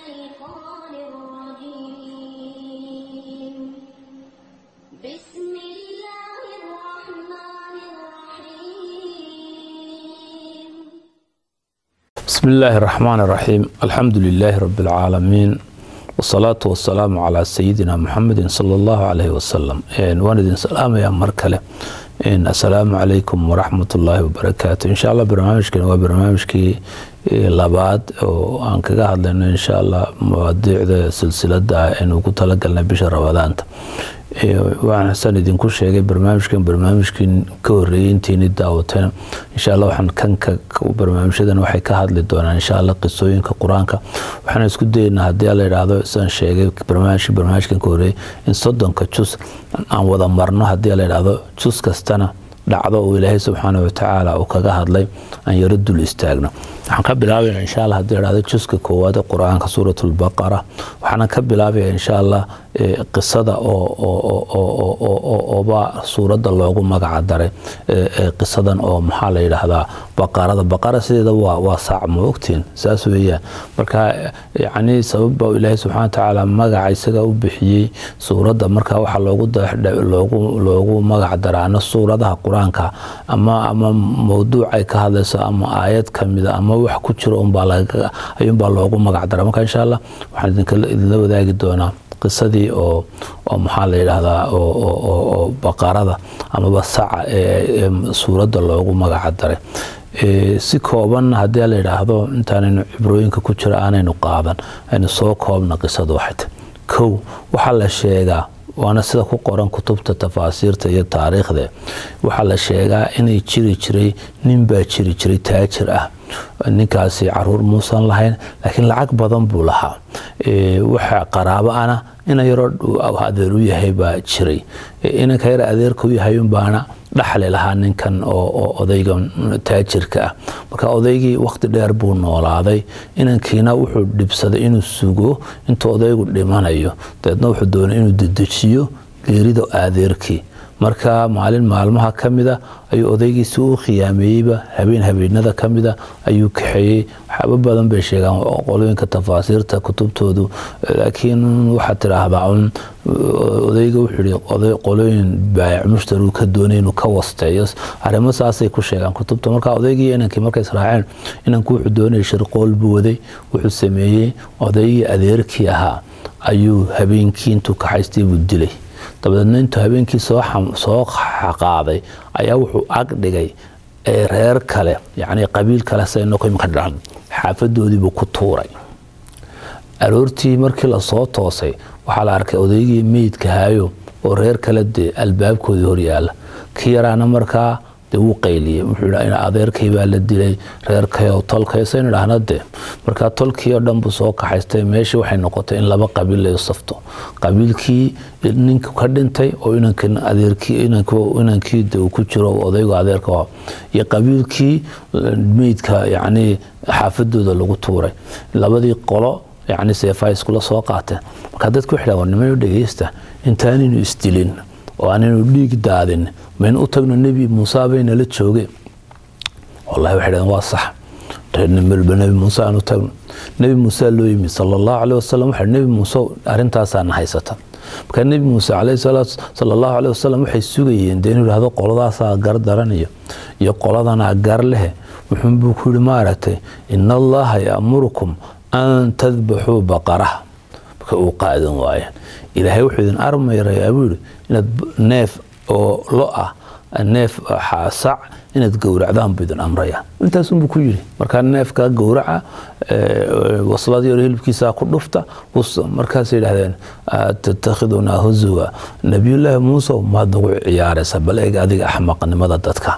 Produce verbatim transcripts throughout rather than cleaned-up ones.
الشيطان الرجيم بسم الله الرحمن الرحيم بسم الله الرحمن الرحيم الحمد لله رب العالمين والصلاة والسلام على سيدنا محمد صلى الله عليه وسلم وانا سلام يا مركله إن السلام عليكم ورحمة الله وبركاته إن شاء الله برنامجك هو برنامجك لبعض وأنك قاعد لنا إن شاء الله مواضيع سلسلة دا إنه كنت لقلنا بشر رمضان وأنا سندين كل شيء برنامجك برنامجك كوريين تيني دعوتنا إن شاء الله وحن كان كبرنامج هذا وحي كهاد للدونا إن شاء الله قصوينك قرانك وحنا نسكت إن هدي على هذا إنسان شيء برنامج برنامجك كوري إن صدق كتشوس عن وضع مرنا هدي على هذا تشوس كستنا dhacdo oo Ilaahay subhanahu wa ta'ala oo kaga hadlay aan yaradul istaagno waxaan ka bilaabayaa insha Allah hadii raado juska koowaad ee Quraanka suuratul Baqara waxaan ka bilaabayaa insha Allah qisada oo oo oo oo oo ba suurada loogu magac daray qisadan oo maxaa la yiraahdaa Baqarada Baqara sideeda waa waa saac moogtiin saas weeyaan marka yaani sabab oo Ilaahay subhanahu wa ta'ala magaca isaga u bixiyay suurada marka waxa loogu loogu loogu magac daraana suuradaha Quraanka ama ama mawduuc ay ka hadlayso ama aayad kamid ah ama wax ku jiro un baa laga ayun baa loogu magac daray marka insha Allah waxaan idinka la wadaagi doonaa qisadii oo oo maxaa la yiraahdaa oo oo Baqarada ama basaca ee suurada loogu magac daray ee si kooban hadii la yiraahdo intaan cibrooyinka ku jira aanaynu qaadan aynu soo koobna qisada waxay kow waxa la sheegaa وانا sida ku qoran kutubta tafaasiirta iyo taariikhda waxa la sheegaa inay jiri jiray nin baa jiri jiray taajir ah ninkaasi caruur muusan lahayn laakiin lacag badan buu lahaa ee waxa qaraabo ana ina yaro adeer u yahay baa jiray ina ka yar adeerku yahay un baana dhaxle lahaa ninkan oo odayga taajirka ah marka odaygii waqti dheer buu noolaaday inankiina wuxuu dhibsaday inuu sugo inta odaygu dhimanayo dadna wuxuu doonay inuu dedejiyo geerida adeerkii marka maalin maalmaha kamida ayuu odaygiisa u khiyaameeyba habeen habeenada kamida ayuu kaxeeyay waxba badan bay sheegaan qolooyinka tafaasiirta kutubtoodu laakiin waxa tiraahdaa odayga wuxuu oday qolooyin baayac mushtaru ka doonay inuu ka wasteeyo arrimo saasay ku sheegaan kutubta marka odaygii inankii markay israaceen inanku wuxuu doonay shirqool buuday wuxuu sameeyay odaygii adeerkii ahaa ayuu habeenkii intuu ka haystay buu dilay dabadna inta habeenkii soo soo xaqaaday ayaa wuxuu ag dhigay reer kale yaani qabiil kale sayno ku imka dhacan xaafadoodii buu ku tuuray aroortii markii la soo toosay waxa la arkay odaygii meedka haayo oo reer kale de albaabkoodii hor yaala kiyaraana markaa de uu qayliyay wuxuu in adeerkay baa la dilay reerkay oo tolkay sayna dhahnade marka tolkii oo dhan buu soo kaxaystay meeshii waxay noqotay in laba qabiil ay safto qabiilkii ninka ka dhintay oo inankan adeerkii inanku inankii uu ku jiro odayga adeerka iyo qabiilkii meedka yaani xaafadooda lagu tuuray labadii qolo yaani seefay isku la soo qaateen marka dadku waxay dhawnimay dhageysta intaan inuu isdilin oo aanu dhiig daadin من أتقن النبي موسى بين لتشوقي والله واحد waa sax النبي موسى أنو تقن نبي موسى لو يمي صلى الله عليه وسلم واحد نبي موسى أرنتاس أنا حيسته كان نبي موسى عليه الصلاة صلى الله عليه وسلم وحي سوقيين دينه هذا قلداس أجر درانية يقلدنا أجر له وحب كل ما رته إن الله يأمركم أن تذبحوا بقرة وقاعد وايد إلى هي وحد أرمي ريابول إن ناف oo lo ah neef xaasac inaad gowracdaan bidan amraya intaas uu ku yiri marka neefka gowraca wasladii hilibkiisa ku dhufta markaas yiraahdeen tattakhiduna huzwa nabiyullah muusa ma dagu ciyaaraysa bal ay adiga axmaqnimada dadka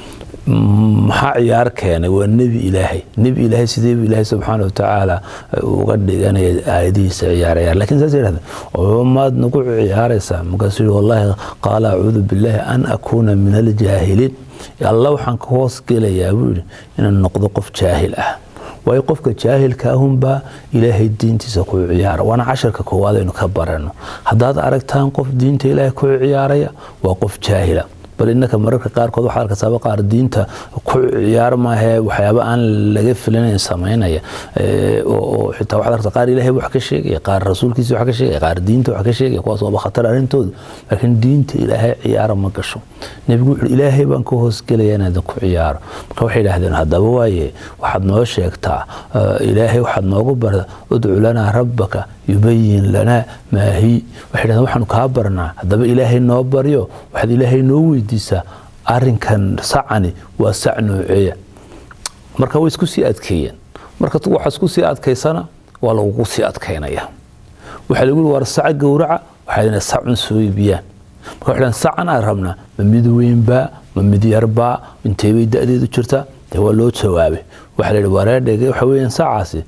maxaa ciyaar keenay waa nabi ilaahay nabi ilaahay sidii ilaahay subhanahu wa ta'ala uga dhiganay aayadiisa ciyaaraya laakiin saas yiraahdo oo maad nagu ciyaaraysa markaas wallahi qala a'udhu billahi an akuna min al-jahilin ya allah waxaan ka hoos gelayaa buu inaan noqdo qof jaahil ah way qofka jaahilka ahunba ilaahay diintiisa ku ciyaara wana casharka koowaad inuu ka barano hadaad aragtaan qof diinta ilaahay ku ciyaaraya waa qof jaahila bal innaka mararka qaar kood waxa arkaysaa qaar diinta ku ciyaar ma ahe waxyaabo aan laga filanayn sameynaya oo xitaa waxa arkaysaa qaar ilaahay wax ka sheegay qaar rasuulkiisa wax ka sheegay qaar diinta wax ka sheegay kuwaas oo khatar arintooda laakiin diinta ilaahay ciyaar ma gasho nabigu wuxuu ilaahay baan ku hoos galaya inaad ku ciyaaro marka waxay yiraahdeen hadaba waaye waxaad noo sheegtaa ilaahay waxaad noogu barda udcu lana rabbaka yubayyin lana ma hi waxay yiraahdeen waxaan ka barnaa hadaba ilaahay noo baryo waxaad ilaahay noo weydiisaa arinkan sacani waa sac nooceeya marka way isku sii adkeeyeen marka waxa isku sii adkeysana waa lagu sii adkeynaya waxa lagu war sac gowraca waxayna sacun soo iibiyaan marka waxaan sacana rabna ma mid weynba ma mid yarba intee bay da'deedu jirta waa loo jawaabay waxa la wareedhay waxa weeyaan sacaasi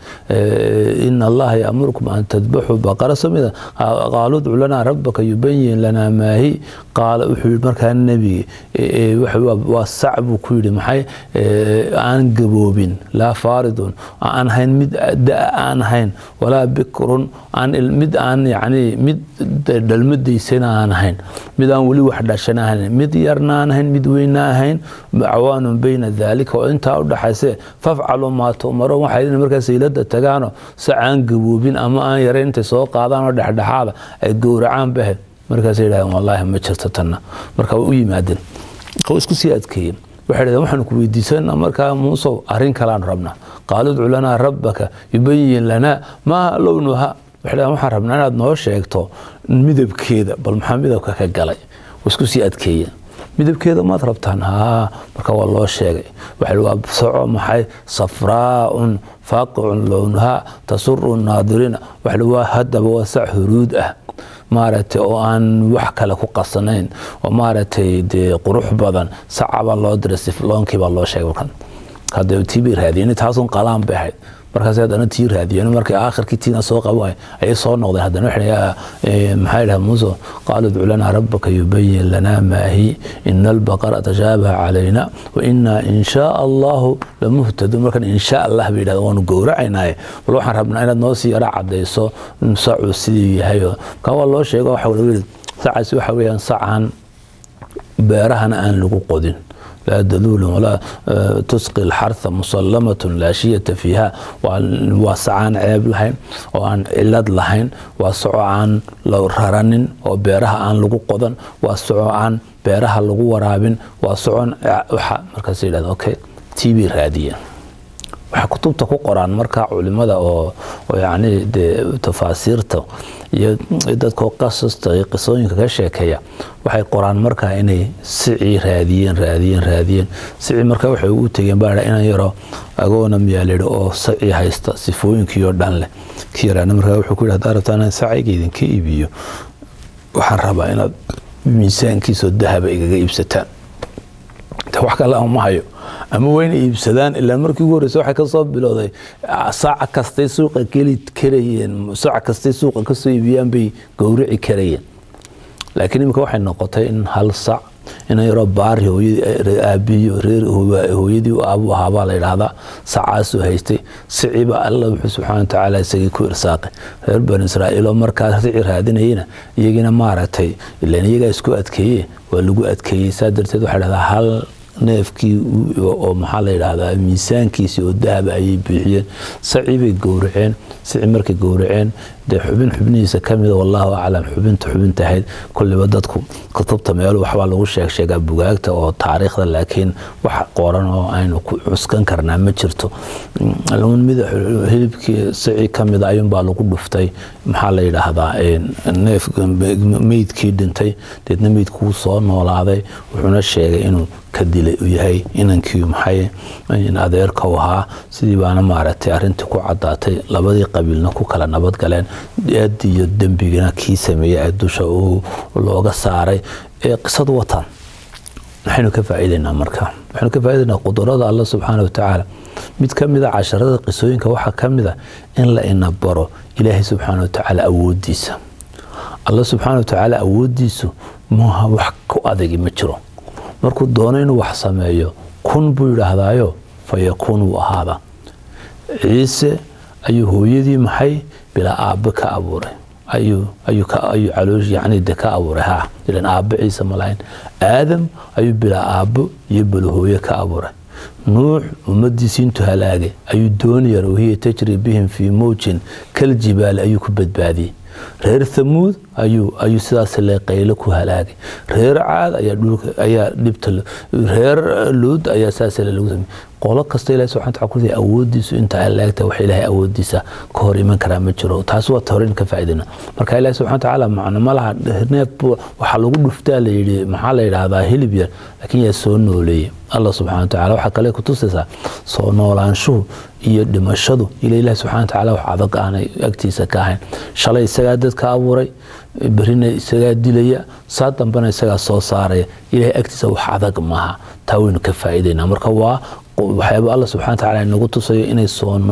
in Allah ya'murukum an tadbahu baqara samida qaalu udcu lana rabbaka yubayyin lana ma hi qaala wuxuu markaa nabi waxa waa sacbu ku yiri maxay aan gaboobin la faaridun aan hayn mid aan hayn wala bikrun aan mid aan yaani mid dalmadiisana aan hayn mid aan wali wax dhashana hayn mid yarna aan hayn mid weyna hayn awaanun bayna dhalika wa inta u dhaxayse fafcalu ma tu'maru waxay markaa seelada tagaano sacaan gaboobin ama aan yareynta soo qaadaan oo dhaxdhaxaada ay gowracaan bahay markaas ay yiraahdeen wallahi ma jirto tanna marka u yimaadeen oo isku sii adkeeyeen waxay yiraahdeen waxaan ku weydiisanaa markaa muuso arin kale aan rabnaa qaalud ulana rabbaka yubayyin lana ma lawnuha waxay waxaan rabnaa inaad noo sheegto midabkeeda bal maxaa midabka ka galay isku sii adkeeyeen midabkeeda ma rabtaan ha marka waa loo sheegay waxa waa soco maxay safraa'un faqun lawnaha tasurru nadirina waxa waa hadaba waa sac huruud ah maaragtay oo aan wax kale ku qasanayn oo maaragtay de qurux badan sacaba loo diray sifloonkii baa loo sheegay kan hadda tibi raadiyeen taasun qalaan bahay markaas hadana tii raadiyeen markii aakhirkii tiina soo qabay ay soo noqdeen hadana waxay maxay dhahay muuso qaalu udcu lana rabbaka yubayyin lana ma hi innal baqara tajabaha alayna wa inna insha Allah lamuhtadun markan insha Allah biida waanu gowracaynaa wal waxaan rabnaa inaad noo sii yara cadeyso sacu sidii yahay ka waa loo sheego waxa weeyaan sacaas waxa weeyaan sacan beerahana aan lagu qodin لا دلول ولا تسقي الحرث مسلمة لا شية فيها وسعان عيب لهين وعن علاد لهين وسعان لو ررنن وبيرها عن لغو قدن وسعان بيرها لغو ورابن وسعان وحا مركز إلاد أوكي تيبي رادية waxa kutubta ku qoraan marka culimada oo yaani tafaasiirta iyo dadka qasasta iyo qisooyinka ka sheekeeya waxay qoraan marka inay sicii raadiyeen raadiyeen raadiyeen sicii marka waxay u tageen baara inaan yaro agoona miyaaleedo oo sicii haysta sifooyinkii oo dhan leh kiirana marka wuxuu ku yiraahdaa rabtaan saciga idinka iibiyo waxaan rabaa inaad miisaankiisa dahab igaga iibsataan wax kale ma hayo ama weyn iibsadaan ilaa markii ugu horeysay waxa ka soo bilowday saac kasta suuqa keli karayeen saac kasta suuqa ka soo iibiyaan bay gowrici karayeen laakiin imika waxay noqotay in hal saac in yaro baari hooyadii aabiyo reer hooyadii abu ahaaba la yiraahdaa saacaas oo haystay siciba Allah subhanahu wa ta'ala isagii ku irsaaqay reer Banii Israa'iil oo markaas sicir raadinayna iyagina maaragtay ilaa iyaga isku adkeeyay waa lagu adkeeyay saadarteed waxa la hal neefkii oo maxaa la yiraahdaa miisaankiisa oo dahab ay bixiyeen sacibay gowraceen sici markay gowraceen de xubin xubniisa kamida wallahu a'lam xubinta xubinta ahayd kulliba dadku kutubta meel waxa lagu sheeg sheega bugaagta oo taariikhda laakiin wax qoran oo aynu ku cuskan karnaa ma jirto lamun mid hilibkii sici kamida ayun baa lagu dhuftay maxaa la yiraahdaa neef meydkii dhintay deedna meydku soo noolaaday wuxuuna sheegay inuu ka dilay u yahay inankii maxay in adeerka wahaa sidii baana maaragtay arintii ku cadaatay labadii qabiilna ku kala nabad galeen iyo dambigana kii sameeyay dusha uu looga saaray ee qisad watan waxaynu ka faa'iideynaa marka waxaynu ka faa'iideynaa qudrada Allah subhanahu wa ta'ala mid kamida casharada qisooyinka waxa kamida in la ina baro Ilaahay subhanahu wa ta'ala awoodiisa Allah subhanahu wa ta'ala awoodiisu ma wax ku adeeg ma jiro markuu doono inuu wax sameeyo kun buu yiraahdaayo fayakun wahada ciise ayuu hooyadii maxay bila aabba ka abuuray ayuu ayuu ka ayuu caloosh yani daka abuuray ha ilan aabba ciise malayn aadam ayuu bila aabbo iyo balhooyo ka abuuray nuux ummadiisa intuu halaagay ayuu doonayay ruuhiye tajribihim fi mawjin kal jibaal ayuu ku badbaadiyay reer thamuud ayuu ayuu sidaas leeqaylo ku halaagay reer caad ayaa dhulka ayaa dhibta reer luud ayaa saas lagu sameeyay qolo kasta ilaahay subhanahu wa ta'ala awoodiisu inta ay leegtay wax ilaahay awoodiisa ka hor iman kara ma jiro taas waa toorin ka faa'iidina marka ilaahay subhanahu wa ta'ala macna malaha neef waxa lagu dhuftaa la yiri maxaa la yiraahdaa hilib yar laakiin yaa soo nooleeyay Allah subhanahu wa ta'ala waxa kale ku tusaysaa soo noolaanshuhu iyo dhimashadu ilaahay subhanahu wa ta'ala wax adag aanay agtiisa ka ahayn shalay isaga dadka abuuray برينا إسقى دليا صادم بنا إسقى صوصارة إلى أكتسب وحذق معها تاوين كفائدنا مركوا وحيب الله سبحانه وتعالى إنه قلت صي إن الصون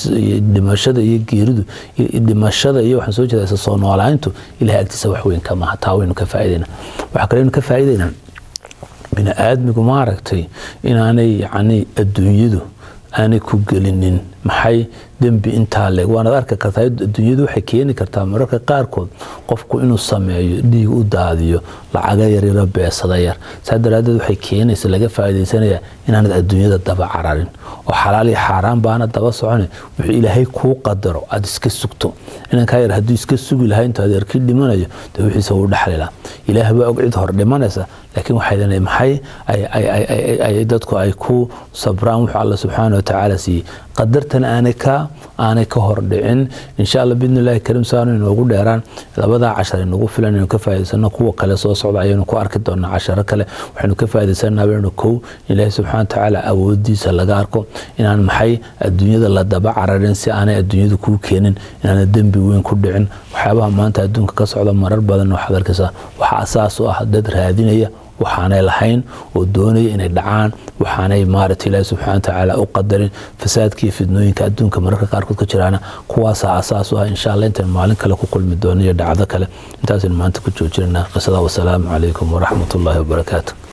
دمشق يجيرد دمشق يو حنسوي كذا الصون ولا أنتو إلى أكتسب وحوين كما تاوين كفائدنا وحكرين كفائدنا بين آدم ومعركتي إن أنا يعني الدنيا دو أنا كوجلنين محي dembi inta leeg waana arka kartaa dunyadu waxay keeni kartaa mararka qaar kood qofku inuu sameeyo dhiig u daadiyo lacag yar yar beesada yar sadaradeed waxay keenaysaa laga faa'iideysanaya inaanad adduunyada daba cararin oo xalaal iyo xaraam baana daba soconay wixii ilaahay ku qadaro aad iska sugto inaan ka yar hadii iska sugi lahayn taad yarkii dhimanayo wixiisa uu dhaxlila ilaahay baa og cid hor dhimanaysa laakiin waxay leeyahay maxay ay ay ay dadku ay ku sabraan wax Allah subhanahu wa ta'ala si qadartan aanaka aanay ka hor dhicin insha Allah bidnillaahi karim saano inoogu dheeraan labada cashar inoogu filan inuu ka faa'iideysano kuwa kale soo socda ayaynu ku arki doonaa casharo kale waxaynu ka faa'iideysanaa inuu kow ilaahay subhanahu wa ta'ala awoodiisa laga arko inaan maxay adduunyada la daba cararin si aanay adduunyada ku keenin inaan dambi weyn ku dhicin waxyaabaha maanta adduunka ka socda marar badan oo xadarkisa waxa asaas u ah dad raadinaya waxaanay lahayn oo doonay inay dhacaan waxaanay maartay ilaahay subhanahu wa ta'ala u qadarin fasaadkii fidnooyinka adduunka mararka qaar ka jiraana kuwaas asaas u ah insha Allah inta maalin kale ku kulmi doono iyo dhacdo kale intaas maanta ku joojinaa qasada wa salaamu alaykum wa rahmatullahi wa barakaatuh